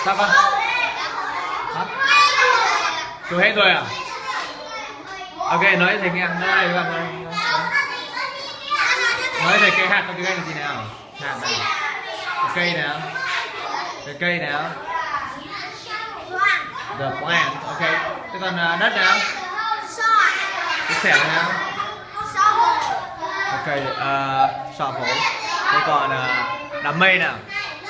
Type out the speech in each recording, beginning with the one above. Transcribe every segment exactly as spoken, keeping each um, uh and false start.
Sao con? Hả? Tôi hết rồi à? Ok, nói thầy nghe. Nói này các bạn. Nói thầy cái hạt trong cái cây là gì nào? Hạt nào? Cái cây nào? Cái cây nào? The plant. Ok. Thế còn uh, đất nào? Cái xẻng nào? Ok. Uh, shovel. Thế còn uh, đám mây nào?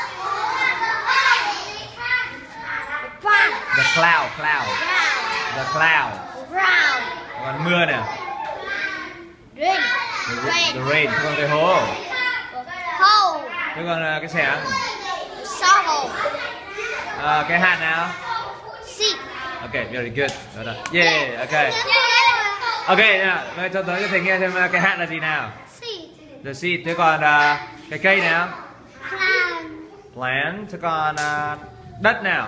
The cloud. Cloud. The cloud. Còn mưa nào? Rain. The, the rain. Thế còn cái hố. Hole. Thế còn uh, cái xẻng? Shovel. Uh, cái hạt nào? Seed. Ok, very good. Rồi đó. Yeah, ok. Ok, nào, nói cho tới cho thầy nghe xem cái hạt là gì nào. Seed. The seed. Thế còn uh, cái cây nào? Plant. Plant. Thế còn uh, đất nào?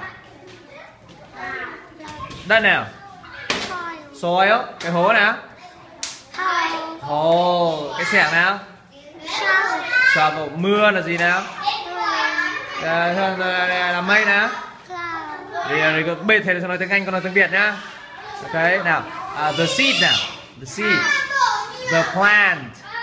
Đất nào? Soil. Soil. Cái hố nào? Hole. Hole. Cái xẻng nào? Shovel. Shovel. Mưa là gì nào? Rain. Uh, là mây nào? Cloud. Thì uh, bây thầy sẽ nói tiếng Anh, còn nói tiếng Việt nhá. Ok, nào. Uh, the seed nào? The seed. The plant.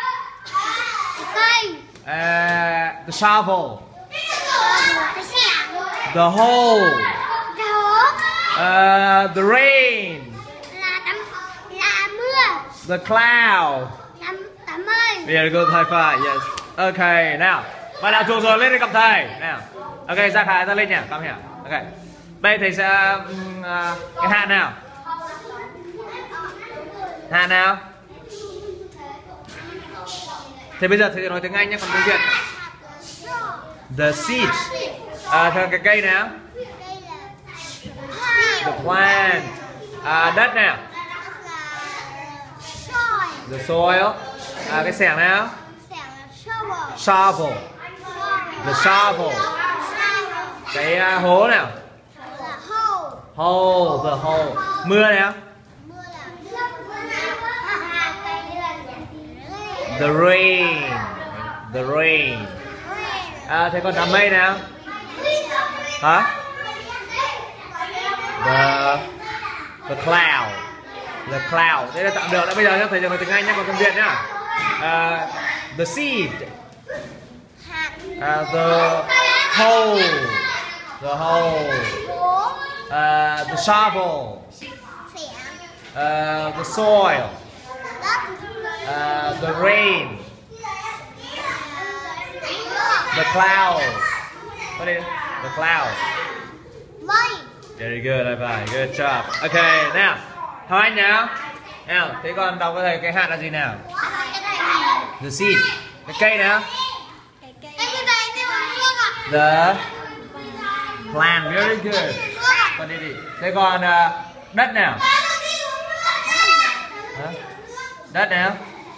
Cây. Uh, the shovel. Cái xẻng. The hole. Cái hố. Uh, the rain. Là tắm. Là mưa. The cloud. Tắm. Tắm ơi. Very good, high five. Yes. Ok, nào. Bạn nào thuộc rồi lên đây gặp thầy. Nào. Ok, ra khải ra lên nhỉ. Come here. Ok. Đây thầy sẽ um, uh, cái hạt nào? Hạt nào? Thì bây giờ thầy sẽ nói tiếng Anh nhé, còn tiếng Việt. The seed. À, theo cái cây nào? The plant. À, đất nào? The soil. À, cái xẻng nào? Shovel. The shovel. Cái uh, hố nào? Hole. The hole. Mưa nào? The rain. The rain. À, thế còn đám mây nào? Hả? The The cloud. The cloud. Đây là tạm được. Đã bây giờ nhá, thầyจะnói tiếng Anh nhé, còn tiếng Việt nhá. Uh, the seed. Uh, the hole. The hole. Uh, the shovel. Uh, the soil. Uh, the rain. The cloud. What is it? The cloud. Very good, high five. Good job. Ok, nào. Thôi anh nào. Nào, thế còn đọc với thầy cái hạt là gì nào? The seed. Cái cây nào? The plant. Very good. Còn đi đi. Thế còn uh, đất nào? Hả? Đất nào?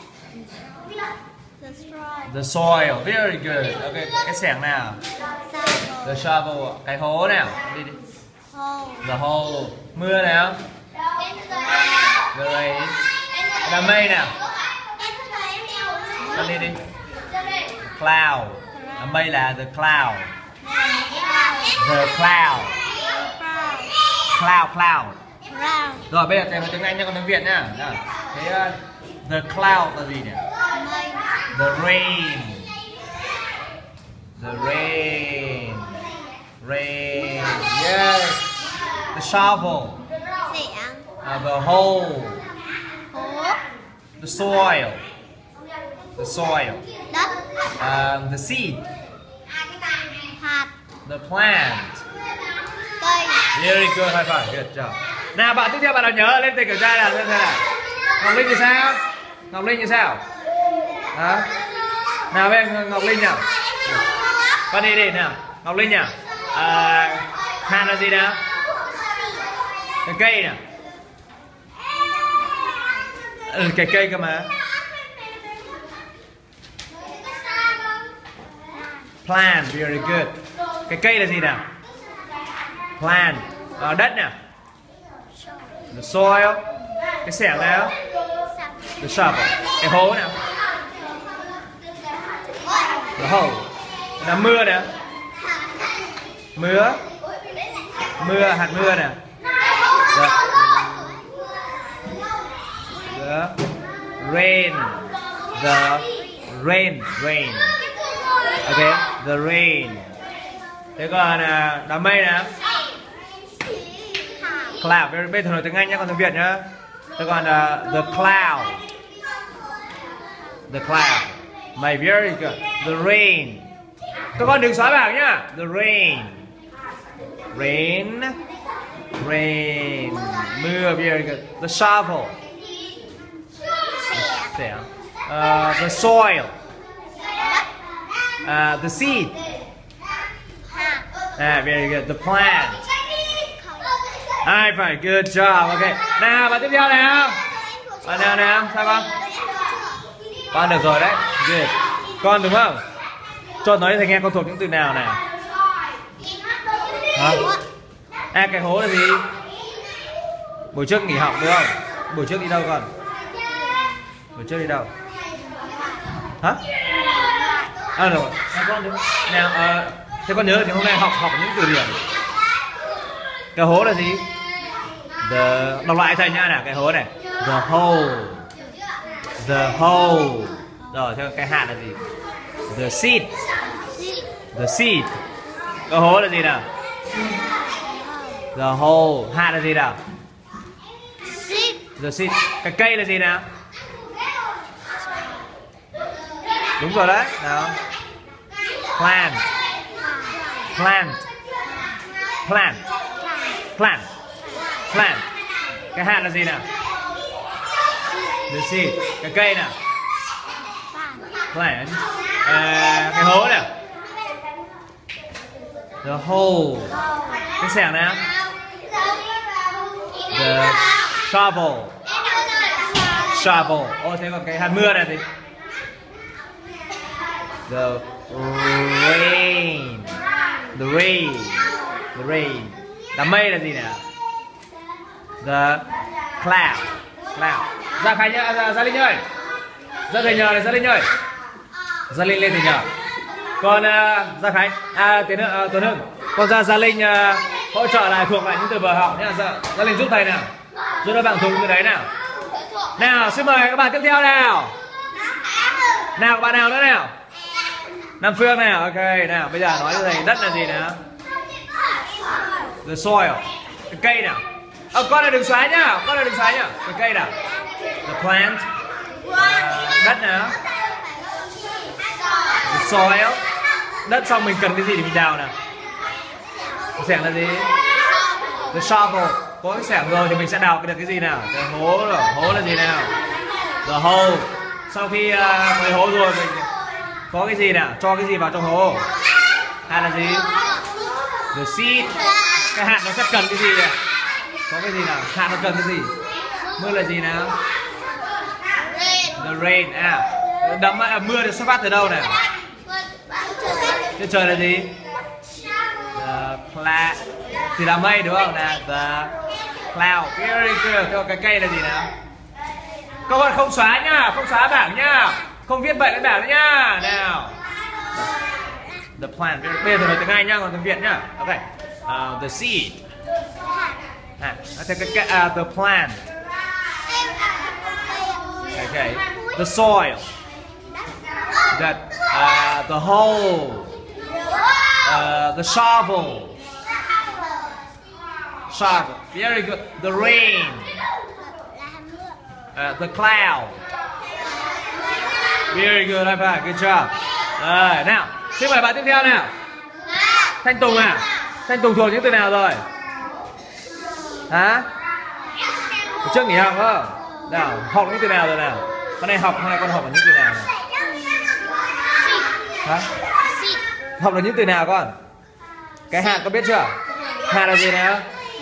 The soil. Very good. Ok, cái xẻng nào? The shovel. Cái hố nào? Đi đi. The hole. Mưa nào? The rain. Đám mây nào? Con đi đi. Cloud. Đám mây là the cloud. The cloud. Cloud, cloud. Rồi bây giờ thầy nói tiếng Anh nha, còn tiếng Việt nhá. Thế uh, the cloud là gì nhỉ? The rain. The rain. Rain. Yes. The shovel. Uh, the hole. The soil. The soil. Um, the seed. The plant. Very good, high five. Good job. Nào bạn tiếp theo bạn nào nhớ lên tay kiểm tra nào xem nào. Ngọc Linh thì sao? Ngọc Linh thì sao? Hả? Nào bên Ngọc Linh nào. Con đi đi nào. Ngọc Linh nào. À, hạt là gì nào? Cái cây nào. Ừ, cái cây cơ mà. Plant, very good. Cái cây là gì nào? Plant. À, đất nào? The soil. Cái xẻng nào? The shovel. Cái hố nào? The hole. Là mưa nào? Mưa. Mưa, hạt mưa nè. The, the rain. The rain, rain. Ok, the rain. Thế còn uh, đám mây nè. Cloud, bây giờ nói tiếng Anh nhé, còn tiếng Việt nhá. Thế còn uh, the cloud. The cloud. Mày very good. The rain. Các con đừng xóa bảng nhá. The rain. Rain. Rain. Mưa, very good. The shovel. Xẻng. Uh, the soil. Uh, the seed. Ah, very good. The plant. Ai phải, good job. Ok. Nào, bạn tiếp theo nào. Bạn nào nào, sao con? Con được rồi đấy. Good. Con đúng không? Cho nói cho thầy nghe con thuộc những từ nào nào. Hả? À, cái hố là gì? Buổi trước nghỉ học đúng không? Buổi trước đi đâu con? Buổi trước đi đâu? Hả? À rồi. À, con đúng. Nào, uh, thế con nhớ thì hôm nay học học những từ điển. Cái hố là gì? The, đọc lại thầy nha nào, cái hố này. The hole. The hole. Rồi, theo cái hạt là gì? The seed. The seed. Cái hố là gì nào? The hole. Hạt là gì nào? The seed. Cái cây là gì nào? Đúng rồi đấy. Nào. Plant. Plant. Plant. Plant. Plant. Cái hạt là gì nào? The seed. Cái cây nào? Plant. À, cái hố nào? The hole. Cái xẻng nào? The shovel. Shovel. Ô, thế còn cái hạt mưa này thì the rain. The rain. The rain. Đám mây là gì nào? The cloud. Cloud. Ra Khánh nhá, ra, ra Linh ơi. Ra thầy nhờ này, ra Linh ơi. Ra Linh lên thầy nhờ. Còn uh, ra Khánh, à Tiến uh, Tuấn Hưng. Còn ra Gia Linh uh, hỗ trợ lại thuộc lại những từ vừa học nhá. Gia, Gia Linh giúp thầy nào. Giúp các bạn thuộc từ đấy nào. Nào, xin mời các bạn tiếp theo nào. Nào, bạn nào nữa nào? Nam Phương nào, ok. Nào, bây giờ nói cho thầy đất là gì nào? The soil. Cái cây nào? À, con này đừng xóa nhá, con này đừng xóa nhá. Cái cây nào? The plant. Uh, đất nào? The soil. Đất xong mình cần cái gì để mình đào nào? Cái xẻng là gì? The shovel. Có cái xẻng rồi thì mình sẽ đào được cái gì nào? Cái hố rồi, hố là gì nào? The hole. Sau khi uh, cái hố rồi mình có cái gì nào? Cho cái gì vào trong hố? Hạt là gì? The seed. Cái hạt nó sẽ cần cái gì nào? Có cái gì nào? Hạt nó cần cái gì? Mưa là gì nào? The rain. À, đấm à, mưa được xuất phát từ đâu nào? Trên trời là gì? The cloud. Thì là mây đúng không? Là the cloud. Very good. Thế cái cây là gì nào? Các con không xóa nhá, không xóa bảng nhá. Không viết bậy cái bảng nữa nhá. Nào. The plant. Bây giờ nói tiếng Anh nhá, còn tiếng Việt nhá. Ok. Uh, the seed. À, cái, cái, cái, uh, the plant. Okay. The soil. That uh, the hole. Uh, the shovel. Shovel. Very good. The rain. Uh, the cloud. Very good. High five. Good job. Rồi, nào. Xin mời bạn tiếp theo nào. Thanh Tùng à? Thanh Tùng thuộc những từ nào rồi? Hả? Trước nghỉ học không? Nào, học những từ nào rồi nào? Con này học, con này con học những từ nào nào? Hả? Học được những từ nào con? Cái hạt con biết chưa? Hạt là gì nào?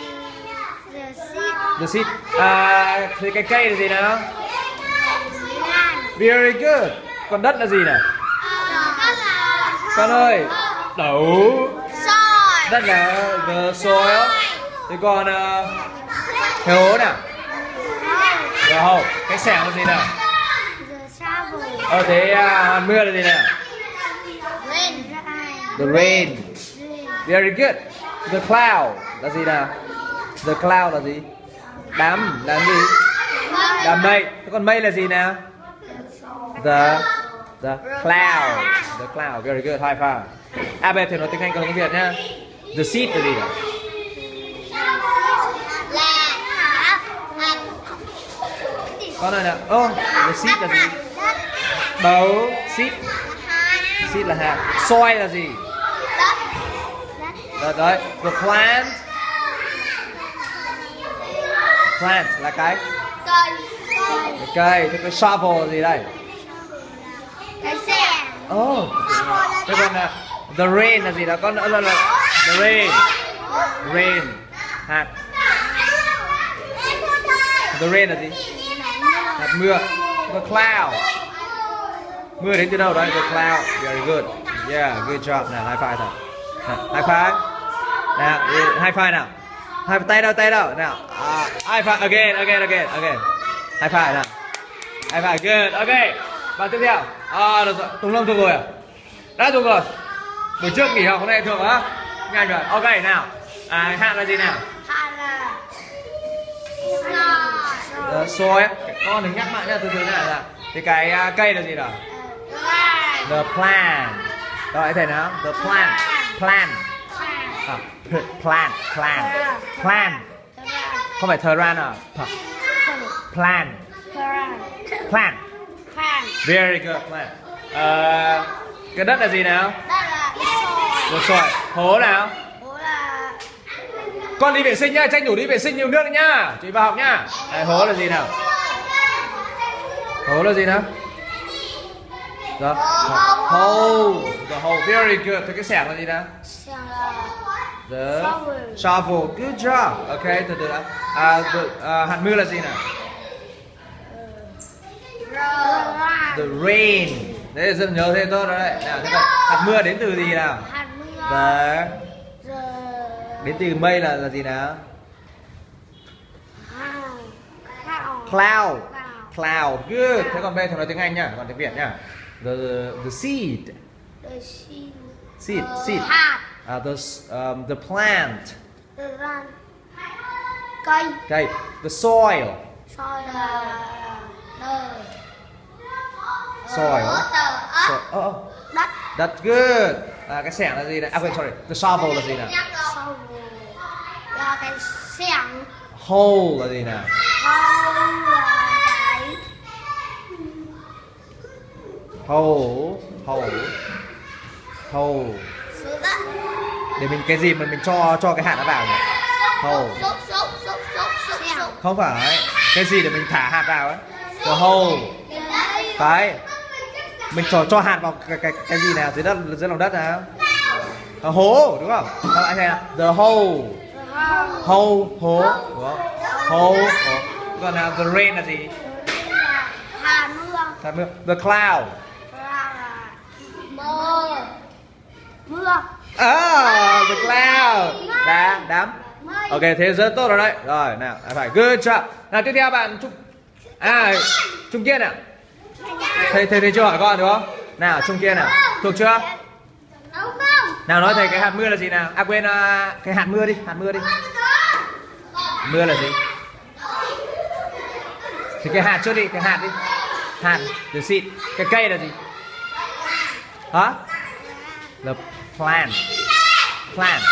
The seed. À, thì cái cây là gì nào? Very good. Còn đất là gì nào? Con ơi, đậu. Đất là the soil. Thế còn uh, cái hố nào? The hole. Cái xẻng là gì nào? Ờ thế uh, mưa là gì nào? The rain. Very good. The cloud. là gì nào? The cloud là gì? Đám, đám gì? Đám mây. Thế còn mây là gì nào? The the cloud. The cloud. Very good. High five. À bây giờ thầy nói tiếng Anh còn tiếng Việt nhá. The seed là gì nào? Con này nè. Oh, the seed là gì? Bầu. Seed. Seed là hạt. Soil là gì? Đấy, đấy. The plant. Plant là cái cái cây. Thế cái shovel là gì đây? Cái xe. Oh. Thế còn là the rain là gì đó? Con nữa là, là the rain. Rain. Hạt. The rain là gì? Hạt mưa. The cloud. Mưa đến từ đâu đấy? The cloud. Very good. Yeah, good job. Nào, high five nào. High five. Nào, high five nào. Hai tay đâu, tay đâu. Nào. Uh, high five again, again, again, again. High five nào. High five, good. Ok. Và tiếp theo. À, được rồi. Tùng Lâm thuộc rồi à? Đã thuộc rồi. Buổi trước nghỉ học hôm nay thuộc á. Nhanh rồi. Ok, nào. À, hạt là gì nào? Hạt là Uh, soy. Con đừng nhắc mạnh nha, từ từ này là. Thì cái uh, cây là gì nào? The plant. Rồi thầy nào? The plant. Plant. À, plant, plant, plant. Không phải Tehran à? Plant. Plant. Very good. Plant. Uh, cái đất là gì nào? Đất sỏi. Hố nào? Con đi vệ sinh nhá, tranh thủ đi vệ sinh nhiều nước nhá. Chị vào học nhá. Đấy, hố là gì nào? Hố là gì nào? The hole. The hole. Very good. Thế cái xẻng là gì nào? The shovel. Good job. Ok, từ từ đã. À, the, uh, hạt mưa là gì nào? The rain. Đấy, rất nhớ thêm tốt đó đấy. Nào, thế còn hạt mưa đến từ gì nào? The đến từ mây là là gì nào? Cloud. Cloud. Good. Thế còn bây giờ nói tiếng Anh nhá, còn tiếng Việt nhá. The the seed. Seed. Seed. Uh, the um, the plant. Cây. Cây. The soil. Soil là Soil. So, oh, oh. đất. Đất. Good. À, cái xẻng là gì này? À quên, sorry. The shovel là gì nào? Shovel là cái xẻng. Hole là gì nào? Hole là cái Hole. Hole. Hole. sứ đất. Để mình cái gì mà mình cho cho cái hạt nó vào nhỉ? Hole. Xúc xúc xúc xúc xúc xúc. Không phải. Cái gì để mình thả hạt vào ấy? The hole. Phải. Mình cho cho hạt vào cái cái cái gì nào dưới đất, dưới lòng đất nào? À, hố đúng không? Các bạn thấy nào? The hole. Hole. Hố. Đúng không? Hole. Hố. Còn nào the rain là gì? Hạt mưa. Hạt mưa. The cloud. Mưa. Mưa. Ah, the cloud. Đá, đám. Ok, thế rất tốt rồi đấy. Rồi, nào, phải good job. Nào tiếp theo bạn Trung. À, Trung Kiên à? Thầy thầy thầy chưa hỏi con đúng không? Nào, Trung Kiên nào. Thuộc chưa? Nào nói thầy cái hạt mưa là gì nào? À quên uh, cái hạt mưa đi, hạt mưa đi. Mưa là gì? Thì cái hạt trước đi, cái hạt đi. Hạt, the seed. Cái cây là gì? Hả? The plant. Plant.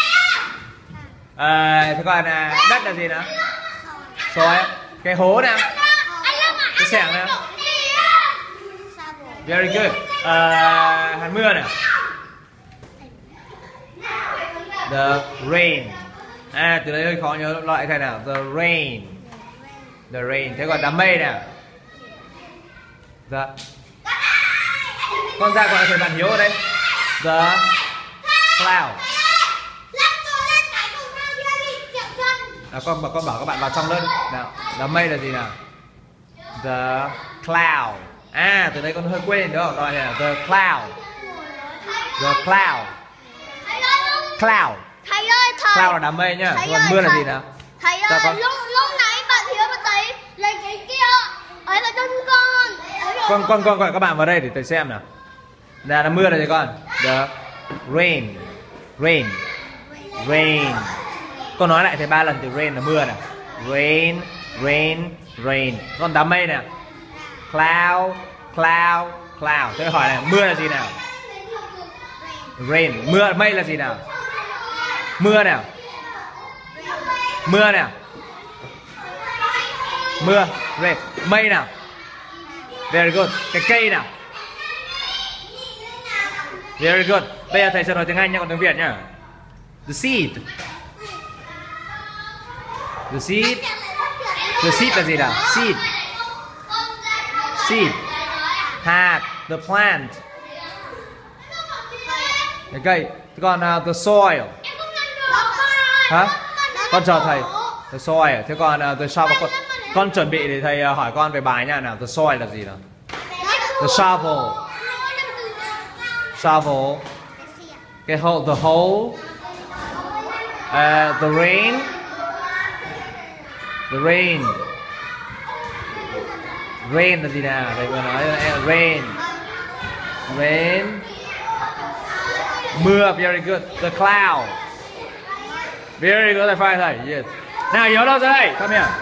À, thế còn à, đất là gì nào? Rồi, cái hố nào? Cái xẻng nào? Very good. À, hạt mưa nào? The rain. À, từ đấy hơi khó nhớ loại thầy nào. The rain. The rain. Thế còn đám mây nào? Dạ. Con ra gọi thầy bạn Hiếu ở đây. The cloud. À, con con bảo các bạn vào trong lớp đi. Nào, đám mây là gì nào? The cloud. À, từ đây con hơi quên đúng không? Rồi này, the cloud. The cloud. Cloud. Thầy ơi, thầy. Cloud là đám mây nhá. Còn mưa là gì nào? Thầy Dạ, ơi, con. lúc lúc nãy bạn Hiếu bạn thấy lấy cái kia ấy là chân con. Con con con gọi các bạn vào đây để thầy xem nào. Là đám mưa là gì con? The rain. Rain. Rain. Con nói lại thầy ba lần từ rain là mưa nè. Rain, rain, rain. Con đám mây nè. Cloud, cloud, cloud. Tôi hỏi này, mưa là gì nào? Rain, mưa, mây là gì nào? Mưa nào? Mưa nào? Mưa, rain, mây nào? Very good. Cái cây nào? Very good. Bây giờ thầy sẽ nói tiếng Anh nha, còn tiếng Việt nhá. The seed. The seed. The seed là gì nào? Seed. Seed. Hạt. The plant. Cái cây. Còn uh, the soil. Hả? Con chờ thầy. The soil. Thế còn uh, the shovel. Con, con chuẩn bị để thầy uh, hỏi con về bài nha nào. The soil là gì nào? The shovel. Shovel. Cái hole. The hole. Uh, the rain. The rain. Rain là gì nào? Đây vừa nói là rain. Rain. Mưa. Very good. The cloud. Very good. Thầy phải thầy. Yes. Nào nhớ đâu ra đây? Come here.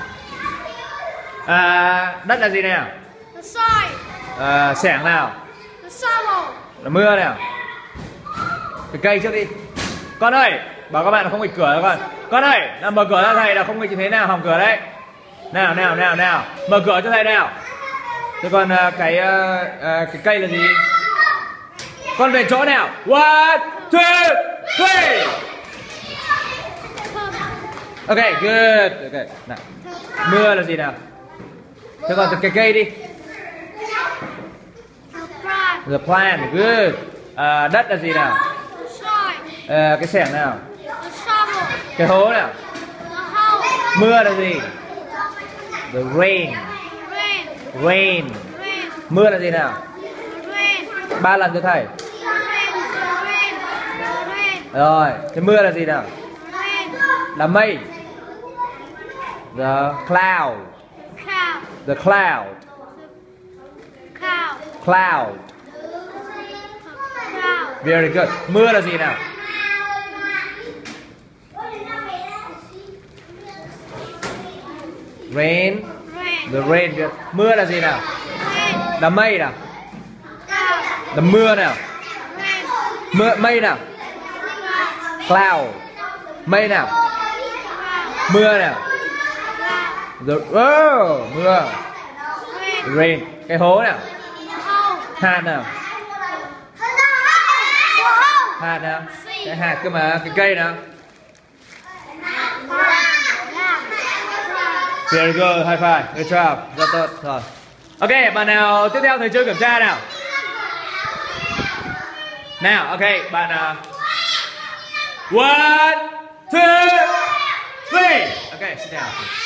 À, đất là gì nào? The soil. À, xẻng nào? The shovel. Là mưa nào? Cái cây trước đi. Con ơi, bảo các bạn là không nghịch cửa đâu con. Con ơi, nào mở cửa ra thầy là không nghịch như thế nào, hỏng cửa đấy. Nào nào nào nào, mở cửa cho thầy nào. Thế còn uh, cái uh, uh, cái cây là gì? Con về chỗ nào? One, two, three. Ok, good. Ok, nào. Mưa là gì nào? Thế còn cái cây đi. The plant, good. Uh, đất là gì nào? Uh, cái xẻng nào? Cái hố nào? Mưa là gì? The rain. Rain. Mưa là gì nào? Ba lần cho thầy. Rồi, cái mưa là gì nào? Là mây. The cloud. The cloud. Cloud. Very good. Mưa là gì nào? Rain. The rain. Mưa là gì nào? Là mây nào? Là mưa nào? Mưa, mây nào? Cloud. Mây nào? Mưa nào? The, oh, mưa. Rain. Cái hố nào? Hạt nào? Hạt nào? Cái hạt cơ mà. Cái cây nào? Very good, high five, good job, rất tốt rồi. Ok, bạn nào tiếp theo thầy chưa kiểm tra nào? Nào, ok, bạn uh... one, two, three. Ok, sit down.